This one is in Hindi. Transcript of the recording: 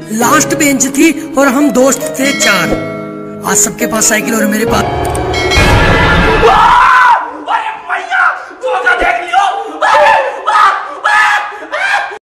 लास्ट बेंच थी और हम दोस्त थे 4। आज सबके पास साइकिल और मेरे पास